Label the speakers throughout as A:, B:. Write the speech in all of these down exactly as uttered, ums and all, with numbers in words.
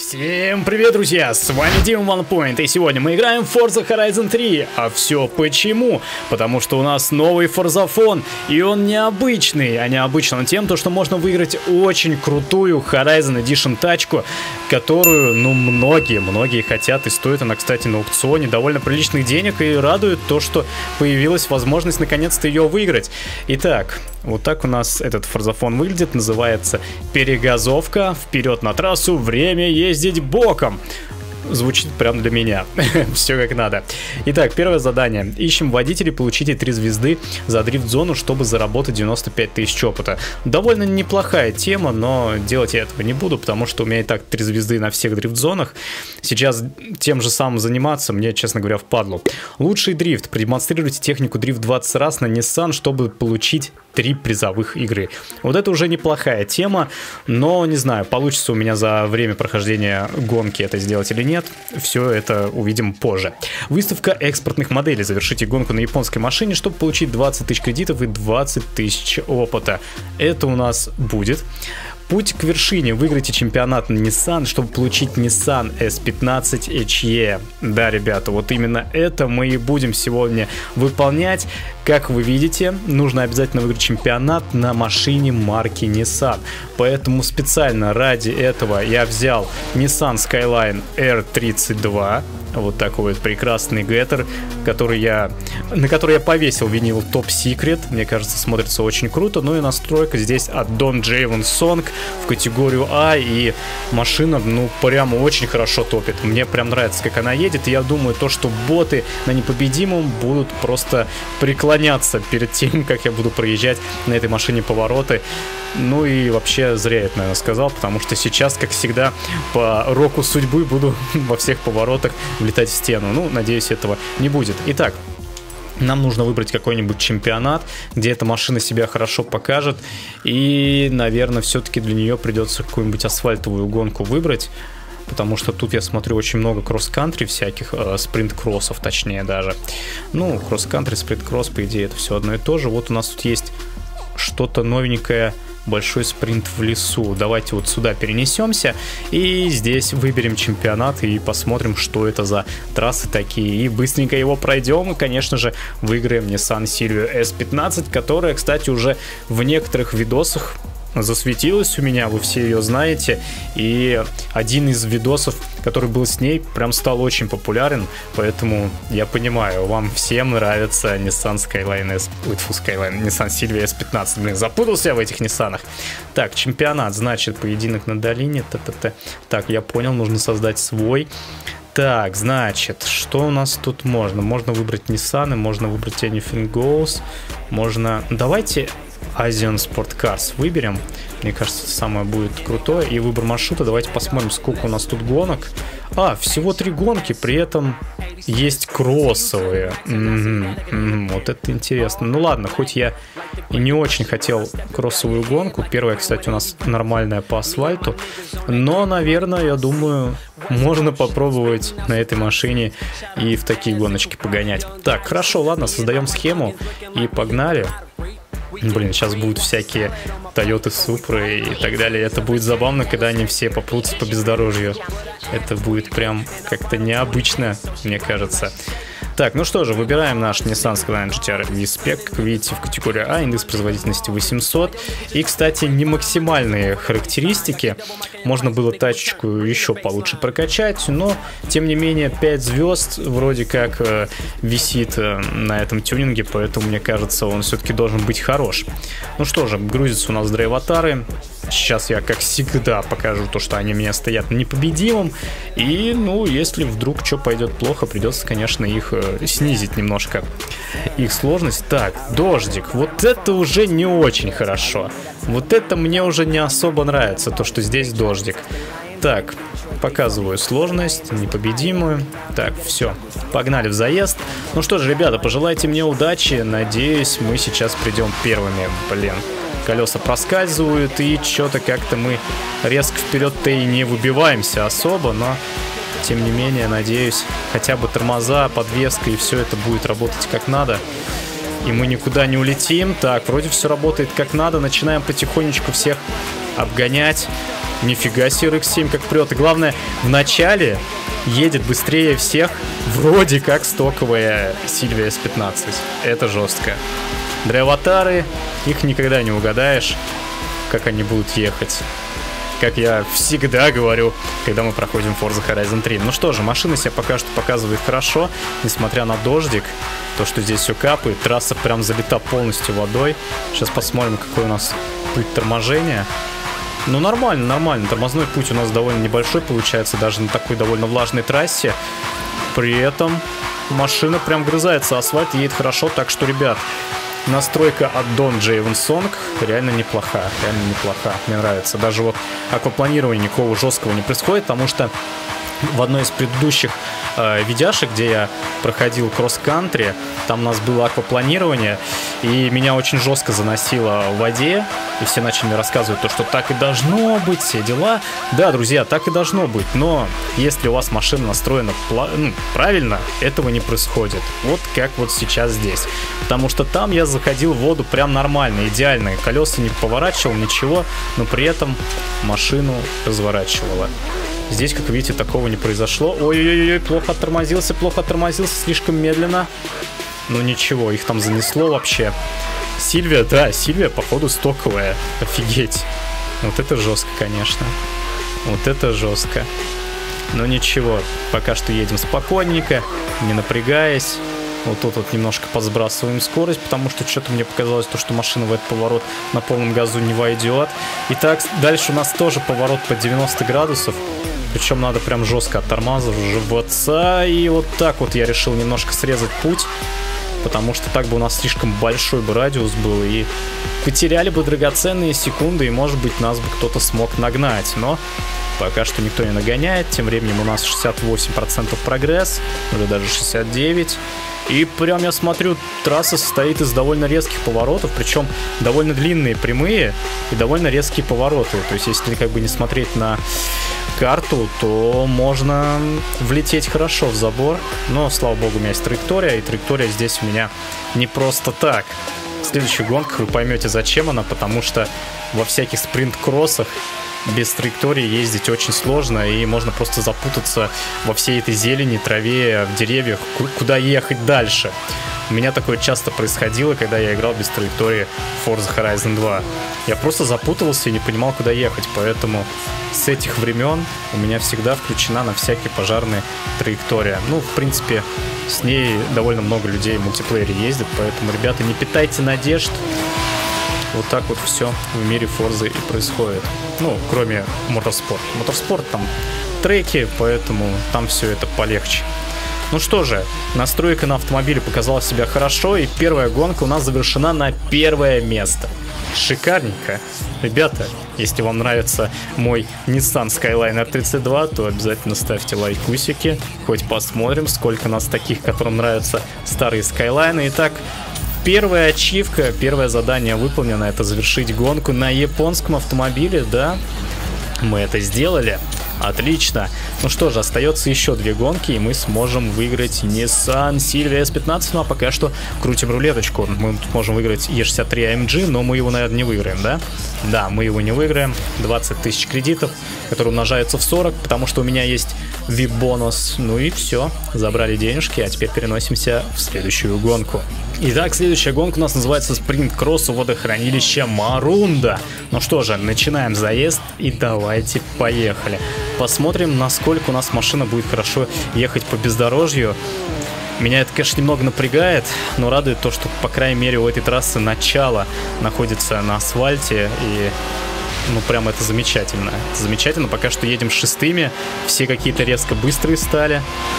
A: Всем привет, друзья! С вами Дима OnePoint, и сегодня мы играем в Forza Horizon три. А все почему? Потому что у нас новый Forzaphone, и он необычный. А необычный он тем, то, что можно выиграть очень крутую Horizon Edition тачку, которую, ну, многие, многие хотят, и стоит она, кстати, на аукционе довольно приличных денег, и радует то, что появилась возможность наконец-то ее выиграть. Итак, вот так у нас этот Forzaphone выглядит, называется перегазовка. Вперед на трассу, время ездить боком. Звучит прям для меня. Все как надо. Итак, первое задание. Ищем водителей, получите три звезды за дрифт-зону, чтобы заработать девяносто пять тысяч опыта. Довольно неплохая тема, но делать я этого не буду, потому что у меня и так три звезды на всех дрифт-зонах. Сейчас тем же самым заниматься мне, честно говоря, впадлу. Лучший дрифт. Продемонстрируйте технику дрифт двадцать раз на Nissan, чтобы получить три призовых игры. Вот это уже неплохая тема, но не знаю, получится у меня за время прохождения гонки это сделать или нет. Все это увидим позже. Выставка экспортных моделей. Завершите гонку на японской машине, чтобы получить двадцать тысяч кредитов и двадцать тысяч опыта. Это у нас будет. Путь к вершине. Выиграйте чемпионат на Nissan, чтобы получить Nissan эс пятнадцать эйч и. Да, ребята, вот именно это мы и будем сегодня выполнять. Как вы видите, нужно обязательно выиграть чемпионат на машине марки Nissan. Поэтому специально ради этого я взял Nissan Skyline эр тридцать два. Вот такой вот прекрасный геттер, который я, на который я повесил винил Top Secret. Мне кажется, смотрится очень круто. Ну и настройка здесь от Don Javon Song в категорию А. И машина, ну, прямо очень хорошо топит. Мне прям нравится, как она едет. И я думаю, то, что боты на непобедимом будут просто преклоняться перед тем, как я буду проезжать на этой машине повороты. Ну и вообще зря я это, наверное, сказал, потому что сейчас, как всегда, по року судьбы буду во всех поворотах влетать в стену. Ну, надеюсь, этого не будет. Итак, нам нужно выбрать какой-нибудь чемпионат, где эта машина себя хорошо покажет. И, наверное, все-таки для нее придется какую-нибудь асфальтовую гонку выбрать. Потому что тут я смотрю очень много кросс-кантри всяких, э, спринт-кроссов точнее даже. Ну, кросс-кантри, спринт-кросс, по идее, это все одно и то же. Вот у нас тут есть что-то новенькое. Большой спринт в лесу. Давайте вот сюда перенесемся и здесь выберем чемпионат и посмотрим, что это за трассы такие. И быстренько его пройдем и, конечно же, выиграем Nissan Silvia эс пятнадцать, которая, кстати, уже в некоторых видосах засветилась у меня, вы все ее знаете. И один из видосов, который был с ней, прям стал очень популярен. Поэтому я понимаю, вам всем нравится Nissan Skyline S, ой, фу, Skyline, Nissan Silvia эс пятнадцать. Блин, запутался я в этих Ниссанах. Так, чемпионат, значит, поединок на долине. Та-та-та. Так, я понял, нужно создать свой. Так, значит, что у нас тут можно? Можно выбрать Nissan, можно выбрать Anything Goes. Можно... Давайте Asian Sport Cars выберем. Мне кажется, самое будет крутое. И выбор маршрута. Давайте посмотрим, сколько у нас тут гонок. А, всего три гонки, при этом есть кроссовые. М-м-м, м-м, вот это интересно. Ну ладно, хоть я и не очень хотел кроссовую гонку. Первая, кстати, у нас нормальная по асфальту. Но, наверное, я думаю, можно попробовать на этой машине и в такие гоночки погонять. Так, хорошо, ладно, создаем схему и погнали. Блин, сейчас будут всякие Toyota Supra и так далее. Это будет забавно, когда они все попрутся по бездорожью. Это будет прям как-то необычно, мне кажется. Так, ну что же, выбираем наш Nissan Skyline джи ти ар V-Spec. Как видите, в категории А, индекс производительности восемьсот. И, кстати, не максимальные характеристики. Можно было тачечку еще получше прокачать, но, тем не менее, пять звезд вроде как э, висит э, на этом тюнинге, поэтому, мне кажется, он все-таки должен быть хорош. Ну что же, грузятся у нас драйватары. Сейчас я, как всегда, покажу то, что они у меня стоят непобедимым. И, ну, если вдруг что пойдет плохо, придется, конечно, их э, снизить немножко. Их сложность. Так, дождик. Вот это уже не очень хорошо. Вот это мне уже не особо нравится, то, что здесь дождик. Так, показываю сложность, непобедимую. Так, все, погнали в заезд. Ну что же, ребята, пожелайте мне удачи. Надеюсь, мы сейчас придем первыми. Блин. Колеса проскальзывают, и что-то как-то мы резко вперед-то и не выбиваемся особо, но тем не менее, надеюсь, хотя бы тормоза, подвеска и все это будет работать как надо. И мы никуда не улетим. Так, вроде все работает как надо. Начинаем потихонечку всех обгонять. Нифига себе, эр икс семь как прет. И главное, в начале едет быстрее всех вроде как стоковая Silvia эс пятнадцать. Это жестко. Драйв-аватары, их никогда не угадаешь, как они будут ехать. Как я всегда говорю, когда мы проходим Forza Horizon три. Ну что же, машина себя пока что показывает хорошо, несмотря на дождик. То, что здесь все капает, трасса прям залита полностью водой. Сейчас посмотрим, какой у нас путь торможения. Ну нормально, нормально. Тормозной путь у нас довольно небольшой получается, даже на такой довольно влажной трассе. При этом машина прям грызается, асфальт едет хорошо. Так что, ребят, настройка от Don Javensong реально неплоха, реально неплоха, мне нравится. Даже вот аквапланирования никакого жесткого не происходит, потому что в одной из предыдущих э, видяшек, где я проходил кросс-кантри, там у нас было аквапланирование, и меня очень жестко заносило в воде, и все начали мне рассказывать то, что так и должно быть, все дела. Да, друзья, так и должно быть, но если у вас машина настроена ну, правильно, этого не происходит. Вот как вот сейчас здесь. Потому что там я заходил в воду прям нормально, идеально, колеса не поворачивал, ничего, но при этом машину разворачивало. Здесь, как видите, такого не произошло. Ой-ой-ой, плохо оттормозился, плохо оттормозился, слишком медленно. Ну ничего, их там занесло вообще. Сильвия, да, Сильвия, походу, стоковая. Офигеть. Вот это жестко, конечно. Вот это жестко. Но ничего, пока что едем спокойненько, не напрягаясь. Вот тут вот немножко подсбрасываем скорость, потому что что-то мне показалось, то, что машина в этот поворот на полном газу не войдет. Итак, дальше у нас тоже поворот по девяносто градусов. Причем надо прям жестко оттормаживаться. И вот так вот я решил немножко срезать путь, потому что так бы у нас слишком большой бы радиус был, и потеряли бы драгоценные секунды, и, может быть, нас бы кто-то смог нагнать. Но пока что никто не нагоняет. Тем временем у нас шестьдесят восемь процентов прогресс, или даже шестьдесят девять процентов. И прям я смотрю, трасса состоит из довольно резких поворотов, причем довольно длинные прямые и довольно резкие повороты. То есть, если как бы не смотреть на карту, то можно влететь хорошо в забор. Но, слава богу, у меня есть траектория, и траектория здесь у меня не просто так. В следующих гонках вы поймете, зачем она, потому что во всяких спринт-кроссах без траектории ездить очень сложно, и можно просто запутаться во всей этой зелени, траве, в деревьях, куда ехать дальше. У меня такое часто происходило, когда я играл без траектории в Forza Horizon два. Я просто запутывался и не понимал, куда ехать, поэтому с этих времен у меня всегда включена на всякие пожарные траектория. Ну, в принципе, с ней довольно много людей в мультиплеере ездят, поэтому, ребята, не питайте надежд. Вот так вот все в мире Forza и происходит. Ну, кроме Motorsport. Motorsport там треки, поэтому там все это полегче. Ну что же, настройка на автомобиле показала себя хорошо, и первая гонка у нас завершена на первое место. Шикарненько. Ребята, если вам нравится мой Nissan Skyliner тридцать два, то обязательно ставьте лайкусики. Хоть посмотрим, сколько нас таких, которым нравятся старые Skyliner. Итак, первая ачивка, первое задание выполнено, это завершить гонку на японском автомобиле, да, мы это сделали, отлично. Ну что же, остается еще две гонки, и мы сможем выиграть Nissan Silvia эс пятнадцать, ну а пока что крутим рулеточку, мы можем выиграть и шестьдесят три эй эм джи, но мы его, наверное, не выиграем, да? Да, мы его не выиграем, двадцать тысяч кредитов, которые умножаются в сорок, потому что у меня есть ви ай пи-бонус, ну и все, забрали денежки, а теперь переносимся в следующую гонку. Итак, следующая гонка у нас называется спринт-кросс у водохранилища Марунда. Ну что же, начинаем заезд и давайте поехали. Посмотрим, насколько у нас машина будет хорошо ехать по бездорожью. Меня это, конечно, немного напрягает, но радует то, что, по крайней мере, у этой трассы начало находится на асфальте, и ну прям это замечательно. Это замечательно, пока что едем шестыми, все какие-то резко быстрые стали.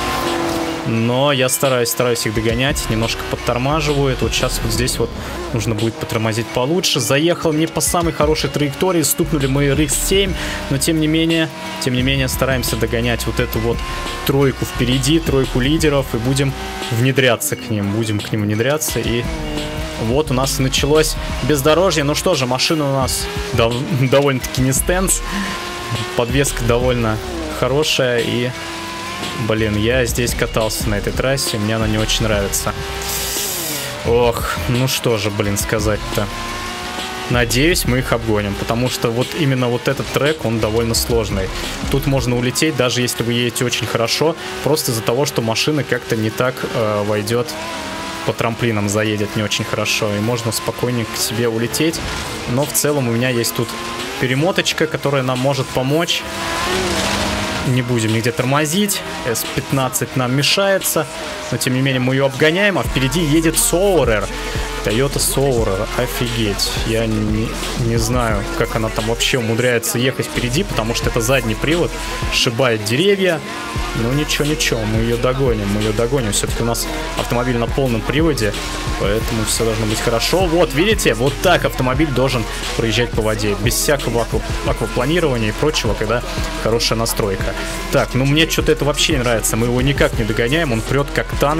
A: Но я стараюсь, стараюсь их догонять, немножко подтормаживаю. Это вот сейчас вот здесь вот нужно будет потормозить получше. Заехал не по самой хорошей траектории, стукнули мы эр икс семь, но тем не менее, тем не менее стараемся догонять вот эту вот тройку впереди, тройку лидеров, и будем внедряться к ним, будем к ним внедряться. И вот у нас началось бездорожье. Ну что же, машина у нас дов довольно-таки не стенс, подвеска довольно хорошая, и блин, я здесь катался на этой трассе, мне она не очень нравится. Ох, ну что же, блин, сказать-то. Надеюсь, мы их обгоним, потому что вот именно вот этот трек, он довольно сложный. Тут можно улететь, даже если вы едете очень хорошо, просто из-за того, что машина как-то не так э, войдет, по трамплинам заедет не очень хорошо, и можно спокойненько к себе улететь. Но в целом у меня есть тут перемоточка, которая нам может помочь. Не будем нигде тормозить. эс пятнадцать нам мешается. Но тем не менее мы ее обгоняем. А впереди едет Soarer. Toyota Soarer. Офигеть. Я не, не знаю, как она там вообще умудряется ехать впереди, потому что это задний привод. Сшибает деревья. Ну ничего, ничего. Мы ее догоним. Мы ее догоним. Все-таки у нас автомобиль на полном приводе. Поэтому все должно быть хорошо. Вот, видите? Вот так автомобиль должен проезжать по воде. Без всякого аква аквапланирования и прочего, когда хорошая настройка. Так, ну мне что-то это вообще не нравится. Мы его никак не догоняем. Он прет как танк.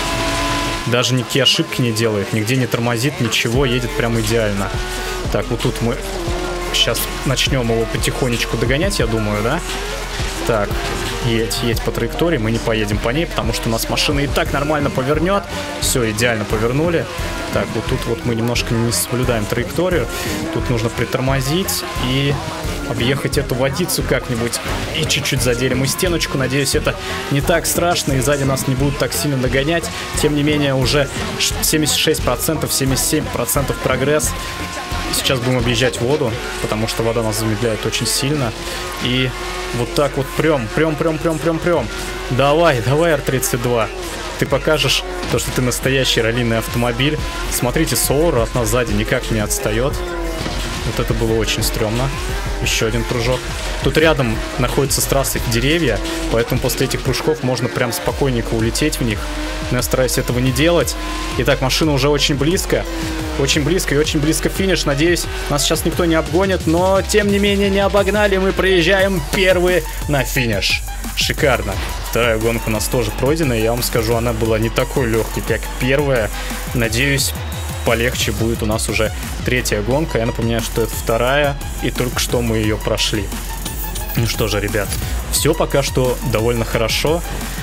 A: Даже никакие ошибки не делает. Нигде не тормозит, ничего. Едет прям идеально. Так, вот тут мы сейчас начнем его потихонечку догонять, я думаю, да? Так, едь, едь по траектории. Мы не поедем по ней, потому что у нас машина и так нормально повернет. Все, идеально повернули. Так, вот тут вот мы немножко не соблюдаем траекторию. Тут нужно притормозить и объехать эту водицу как-нибудь. И чуть-чуть задели мы стеночку. Надеюсь, это не так страшно, и сзади нас не будут так сильно догонять. Тем не менее, уже семьдесят шесть процентов, семьдесят семь процентов прогресс. Сейчас будем объезжать воду, потому что вода нас замедляет очень сильно. И вот так вот прем, прем, прем, прем, прем, прем. Давай, давай, эр тридцать два. Ты покажешь то, что ты настоящий раллийный автомобиль. Смотрите, Soarer от нас сзади никак не отстает. Вот это было очень стрёмно. Еще один прыжок. Тут рядом находятся с трассой деревья, поэтому после этих прыжков можно прям спокойненько улететь в них. Но я стараюсь этого не делать. Итак, машина уже очень близко. Очень близко и очень близко финиш. Надеюсь, нас сейчас никто не обгонит, но тем не менее не обогнали. Мы проезжаем первые на финиш. Шикарно. Вторая гонка у нас тоже пройдена. Я вам скажу, она была не такой легкой, как первая. Надеюсь, полегче будет у нас уже третья гонка. Я напоминаю, что это вторая, и только что мы ее прошли. Ну что же, ребят, все пока что довольно хорошо.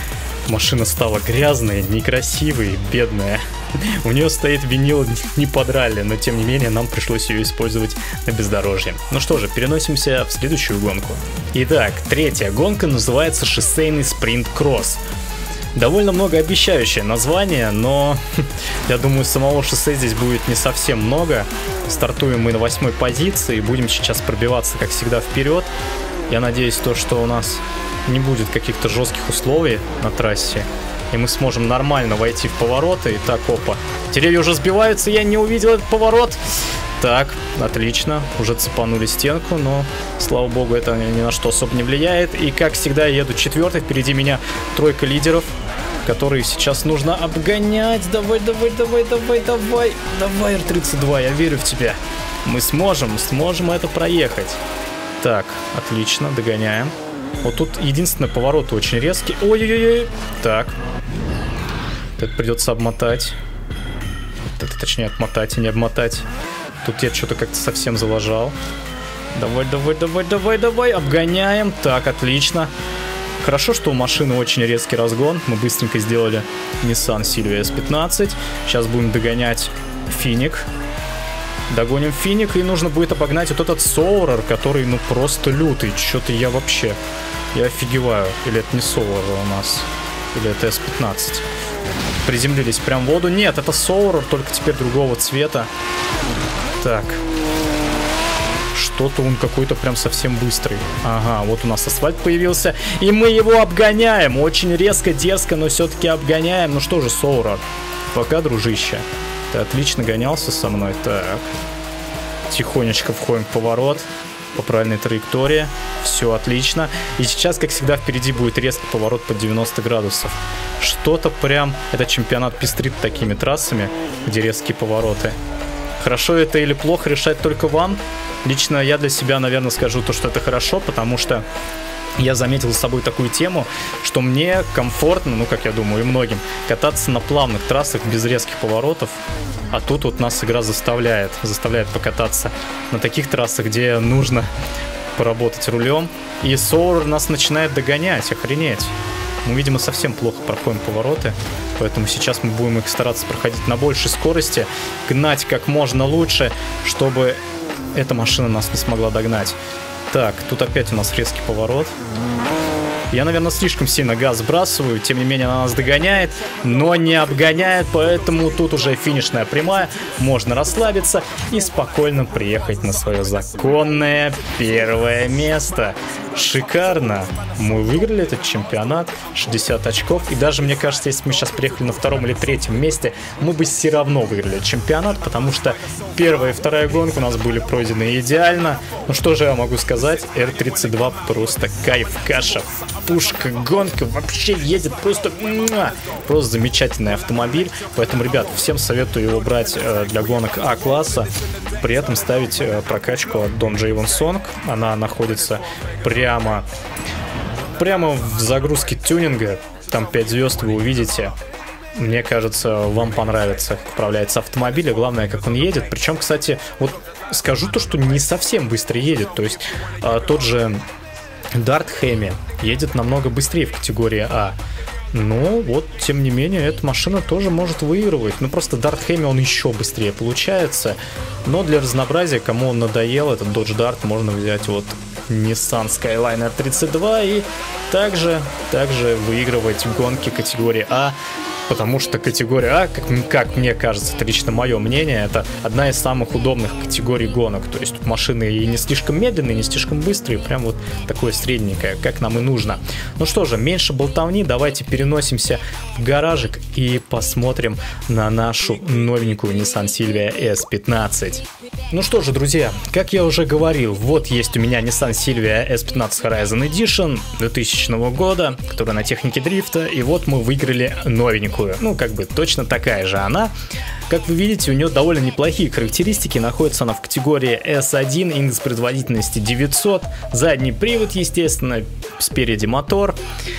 A: Машина стала грязной, некрасивой, бедная. У нее стоит винил не под ралли, но тем не менее нам пришлось ее использовать на бездорожье. Ну что же, переносимся в следующую гонку. Итак, третья гонка называется шоссейный спринт-кросс. Довольно многообещающее название, но я думаю, самого шоссе здесь будет не совсем много. Стартуем мы на восьмой позиции и будем сейчас пробиваться, как всегда, вперед. Я надеюсь, то, что у нас не будет каких-то жестких условий на трассе, и мы сможем нормально войти в повороты. Итак, опа, деревья уже сбиваются, я не увидел этот поворот. Так, отлично, уже цепанули стенку, но, слава богу, это ни на что особо не влияет. И, как всегда, я еду четвертый, впереди меня тройка лидеров, которые сейчас нужно обгонять. Давай, давай, давай, давай, давай, давай, эр тридцать два, я верю в тебя. Мы сможем, сможем это проехать. Так, отлично, догоняем. Вот тут единственный поворот очень резкий. Ой-ой-ой. Так. Это придется обмотать. Это, точнее, отмотать и не обмотать. Тут я что-то как-то совсем залажал. Давай, давай, давай, давай, давай. Обгоняем. Так, отлично. Хорошо, что у машины очень резкий разгон. Мы быстренько сделали Nissan Silvia эс пятнадцать. Сейчас будем догонять Финик. Догоним Финик, и нужно будет обогнать вот этот Soarer, который, ну, просто лютый. Что-то я вообще... Я офигеваю. Или это не Soarer у нас? Или это эс пятнадцать? Приземлились прям в воду. Нет, это Soarer, только теперь другого цвета. Так. Что-то он какой-то прям совсем быстрый. Ага, вот у нас асфальт появился. И мы его обгоняем. Очень резко, дерзко, но все-таки обгоняем. Ну что же, Soarer, пока, дружище. Ты отлично гонялся со мной. Так. Тихонечко входим в поворот. По правильной траектории. Все отлично. И сейчас, как всегда, впереди будет резкий поворот под девяносто градусов. Что-то прям... Это чемпионат пестрит такими трассами, где резкие повороты. Хорошо это или плохо, решать только вам. Лично я для себя, наверное, скажу то, что это хорошо, потому что я заметил с собой такую тему, что мне комфортно, ну, как я думаю, и многим, кататься на плавных трассах без резких поворотов. А тут вот нас игра заставляет, заставляет покататься на таких трассах, где нужно поработать рулем. И Soarer нас начинает догонять, охренеть. мы, видимо, совсем плохо проходим повороты, поэтому сейчас мы будем их стараться проходить на большей скорости, гнать как можно лучше, чтобы эта машина нас не смогла догнать. Так, тут опять у нас резкий поворот. Я, наверное, слишком сильно газ сбрасываю, тем не менее она нас догоняет, но не обгоняет, поэтому тут уже финишная прямая, можно расслабиться и спокойно приехать на свое законное первое место. Шикарно! Мы выиграли этот чемпионат, шестьдесят очков, и даже, мне кажется, если бы мы сейчас приехали на втором или третьем месте, мы бы все равно выиграли чемпионат, потому что первая и вторая гонка у нас были пройдены идеально. Ну что же я могу сказать, эр тридцать два просто кайф, каша, пушка, гонка, вообще едет просто, просто замечательный автомобиль, поэтому, ребят, всем советую его брать для гонок А-класса, при этом ставить прокачку от Don't Jay One Song, она находится прямо, прямо в загрузке тюнинга, там пять звезд вы увидите. Мне кажется, вам понравится, как управляется автомобиль, и главное, как он едет. Причем, кстати, вот скажу то, что не совсем быстро едет, то есть а, тот же Дарт Хеми едет намного быстрее в категории А. Но вот, тем не менее, эта машина тоже может выигрывать. Ну, просто Дарт Хеми, он еще быстрее получается. Но для разнообразия, кому он надоел, этот Dodge Dart, можно взять вот Nissan Skyline тридцать два и также, также выигрывать гонки категории А. Потому что категория А, как, как мне кажется, это лично мое мнение, это одна из самых удобных категорий гонок. То есть тут машины и не слишком медленные, и не слишком быстрые, прям вот такое средненькое, как нам и нужно. Ну что же, меньше болтовни, давайте переносимся в гаражик и посмотрим на нашу новенькую Nissan Silvia эс пятнадцать. Ну что же, друзья, как я уже говорил, вот есть у меня Nissan Silvia эс пятнадцать Horizon Edition двухтысячного года, которая на технике дрифта, и вот мы выиграли новенькую. Ну, как бы точно такая же она. Как вы видите, у нее довольно неплохие характеристики. Находится она в категории эс один, индекс производительности девятьсот, задний привод, естественно, спереди мотор.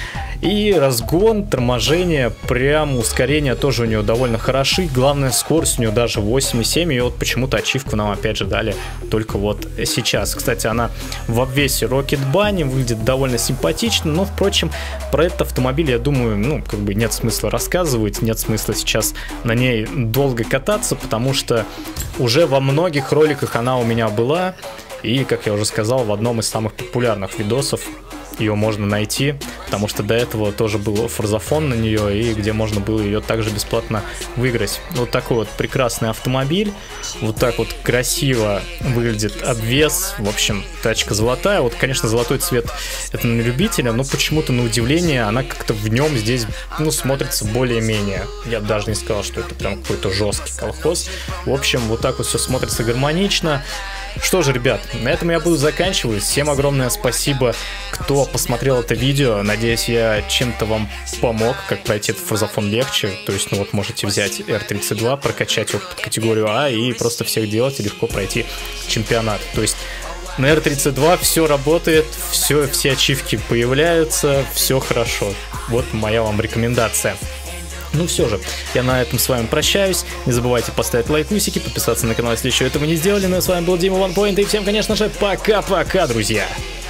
A: И разгон, торможение, прям ускорение тоже у нее довольно хороши. Главное, скорость у нее даже восемь и семь. И вот почему-то ачивку нам опять же дали только вот сейчас. Кстати, она в обвесе Rocket Bunny, выглядит довольно симпатично. Но, впрочем, про этот автомобиль, я думаю, ну, как бы нет смысла рассказывать. Нет смысла сейчас на ней долго кататься, потому что уже во многих роликах она у меня была. И, как я уже сказал, в одном из самых популярных видосов ее можно найти, потому что до этого тоже был форзафон на нее, и где можно было ее также бесплатно выиграть. Вот такой вот прекрасный автомобиль, вот так вот красиво выглядит обвес, в общем, тачка золотая. Вот, конечно, золотой цвет это на любителя, но почему-то, на удивление, она как-то в нем здесь, ну, смотрится более-менее. Я бы даже не сказал, что это прям какой-то жесткий колхоз. В общем, вот так вот все смотрится гармонично. Что же, ребят, на этом я буду заканчивать. Всем огромное спасибо, кто посмотрел это видео. Надеюсь, я чем-то вам помог, как пройти этот форзафон легче. То есть, ну вот, можете взять эр тридцать два, прокачать его под категорию А и просто всех делать и легко пройти чемпионат. То есть, на эр тридцать два все работает, все, все ачивки появляются, все хорошо. Вот моя вам рекомендация. Ну все же, я на этом с вами прощаюсь. Не забывайте поставить лайкусики, подписаться на канал, если еще этого не сделали. Ну и с вами был Дима One Point, и всем, конечно же, пока-пока, друзья!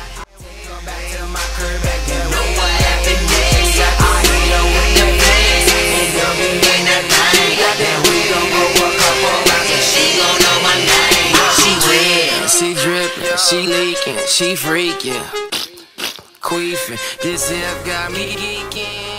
B: She leaking, she freaking, queefing. This hip got me geeking.